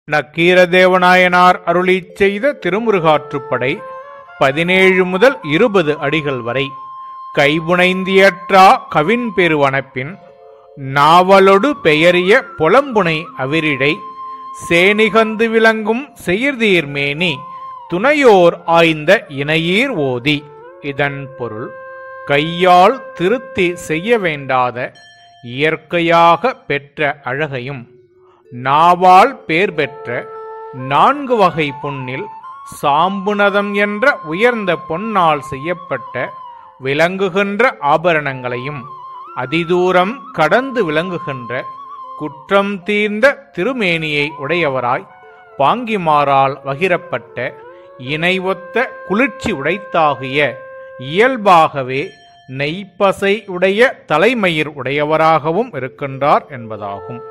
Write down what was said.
நக்கீரதேவநாயனார் அருளிச் செய்த திருமுருகாற்றுப்படை 17 முதல் 20 அடிகள் வரை. கைபுனைந்தியற்றா கவின் பெருவனப்பின் நாவலொடு பெயரிய புலம்புனை அவிரிடை சேனிகந்து விளங்கும் செயிர்தீர்மேனி துணையோர் ஆய்ந்த இணையீர் ஓதி. இதன் பொருள், கையால் திருத்தி செய்ய வேண்டாத இயற்கையாக பெற்ற அழகையும் நாவால் பேர் பெற்ற 4 வகை பொன்னில் சாம்புநதம் என்ற உயர்ந்த பொன்னால் செய்யப்பட்ட விளங்குகின்ற ஆபரணங்களையும் அதிதூரம் கடந்து விளங்குகின்ற குற்றம் தீர்ந்த திருமேனியை உடையவராய் பாங்கிமாரால் வகிரப்பட்ட இணை ஒத்த குளிர்ச்சி உடைத்தாகிய இயல்பாகவே நெய்ப்பசை உடைய தலைமயிர் உடையவராகவும் இருக்கின்றார் என்பதாகும்.